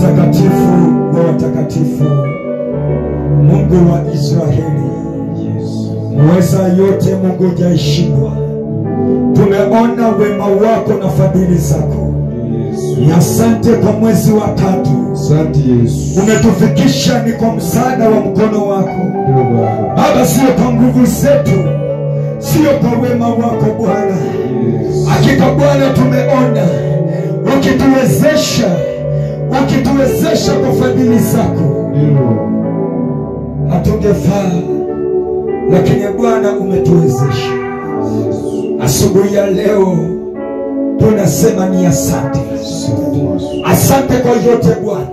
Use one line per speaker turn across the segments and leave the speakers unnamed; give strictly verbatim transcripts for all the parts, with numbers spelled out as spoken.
Mtakatifu wa watakatifu, Mungu wa Israeli, mweza yote, Mungu hujashindwa. Tumeona wema wako na fadhili zako. Asante kwa mwezi wa tatu.
Asante Yesu.
Umetufikisha ni kwa msaada wa mkono wako. Baba, sio kwa nguvu zetu, sio kwa wema wako Bwana. Hakika Bwana tumeona ukituwezesha, ukituwezesha kwa fadhili zako. Hatungefaa, lakini Bwana umetuwezesha. Asubuhi ya leo tunasema ni asante. Asante kwa yote Bwana.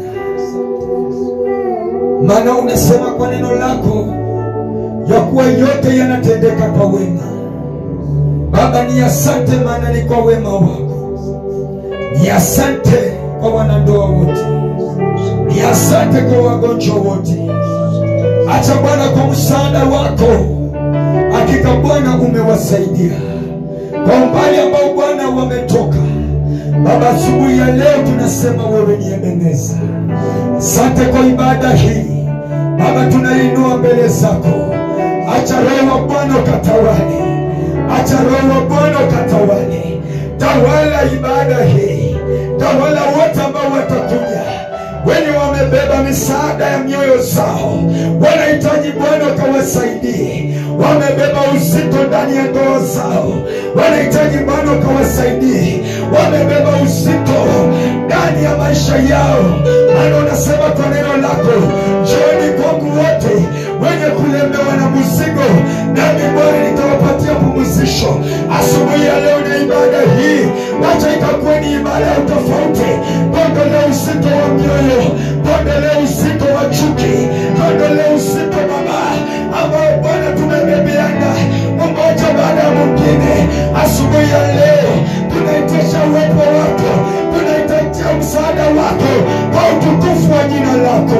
Maana unasema kwa neno lako ya kuwa yote yanatendeka kwa wema. Baba, ni asante maana ni kwa wema wako. Ni asante kwa wanandoa wote. Ni asante kwa wagonjwa wote. Acha Bwana kwa msaada wako. Hakika Bwana umewasaidia kwa umbali ambao Bwana wametoka. Baba, asubuhi ya leo tunasema wewe ni Ebeneza. Asante kwa ibada hii Baba, tunainua mbele zako. Acha Roho wa Bwana ukatawale. Acha Roho wa Bwana ukatawale. Tawala ibada hii. Tawala wote ambao watakuja, wenye wamebeba misaada ya mioyo zao, wanahitaji Bwana ukawasaidie. Wamebeba uzito ndani ya ndoa zao, wanahitaji Bwana ukawasaidie. Wamebeba uzito ndani ya maisha yao. Maana unasema kwa neno lako, njooni kwangu wote wenye kulemewa na mzigo, nami Bwana nitawapatia pumzisho. Asubuhi ya leo na ibada hii, wacha ikakuwe ni ibada ya tofauti. Ondolea uzito wa mioyo, ondolea uzito wa chuki, ondolea uzito Baba ambao Bwana tumebebeana mmoja baada ya mwingine. Asubuhi ya leo tunaitisha uwepo wako, tunaitisha msaada wako kwa utukufu wa jina lako.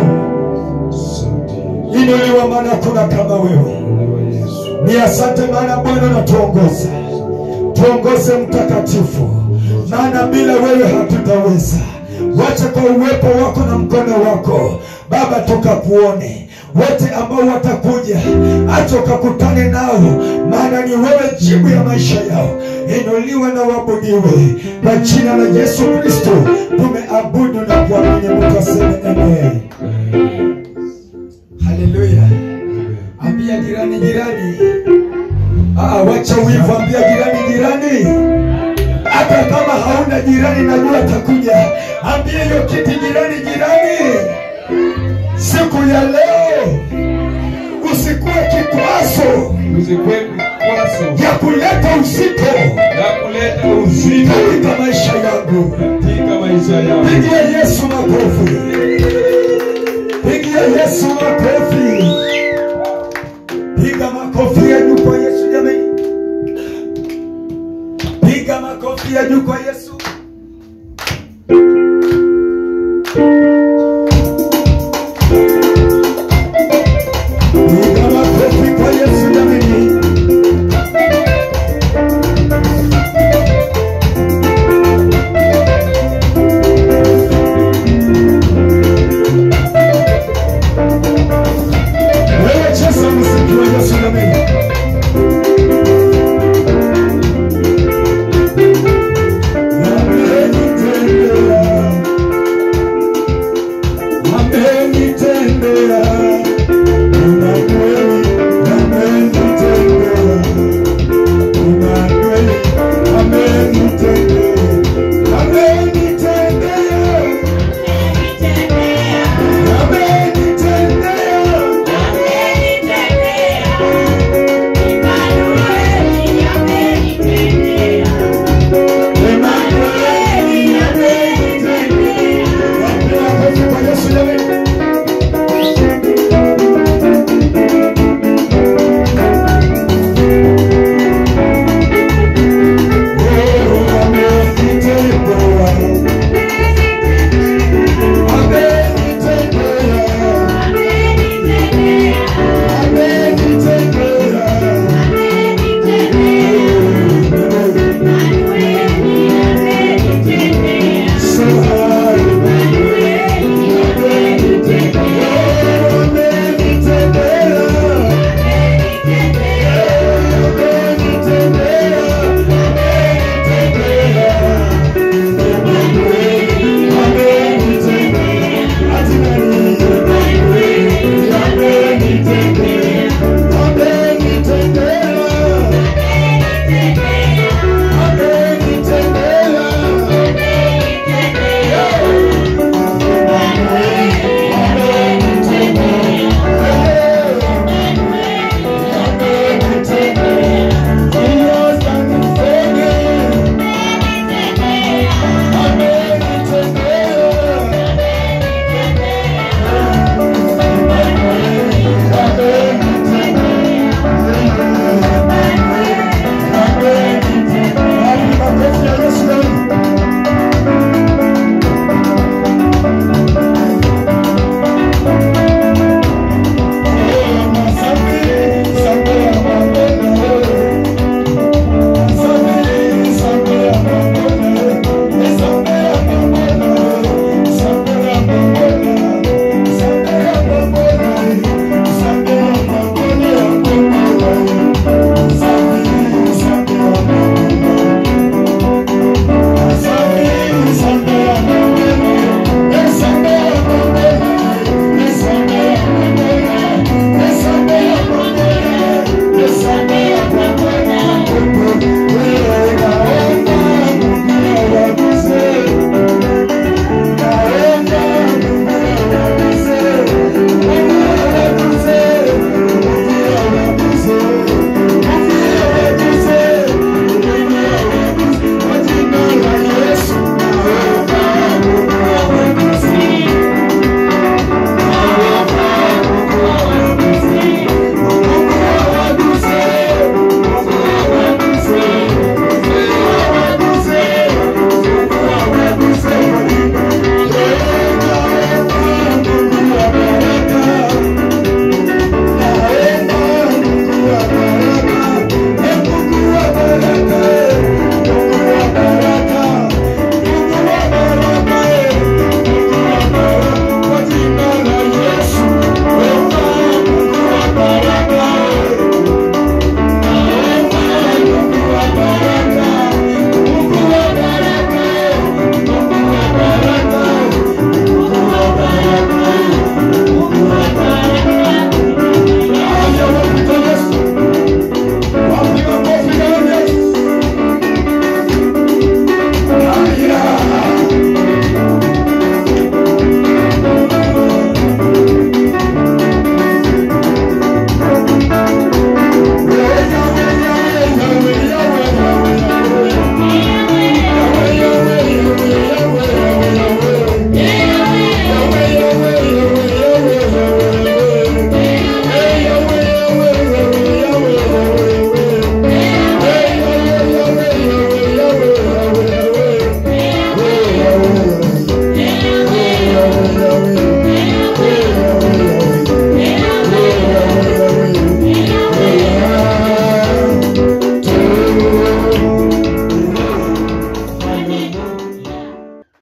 Inuliwa maana kuna kama wewe. Ni asante maana Bwana unatuongoza. Tuongoze Mtakatifu, maana bila wewe hatutaweza. Wacha kwa uwepo wako na mkono wako Baba tukakuone. Wote ambao watakuja, acha ukakutane nao, maana ni wewe jibu ya maisha yao. Inuliwa na wabudiwe kwa jina la Yesu Kristo. Tumeabudu na kuamini, mtaseme amen. Haleluya. Ambia jirani, jirani. Ah, wacha wivu, ambia jirani, jirani. Hata kama hauna jirani, najua atakuja. Ambia hiyo kiti jirani, jirani. Siku ya leo usikuwe kikwazo,
usikuwe kikwazo
ya kuleta uzito,
ya kuleta uzito
katika maisha yangu,
katika maisha yangu.
Pigia Yesu makofi. Pigia Yesu makofi.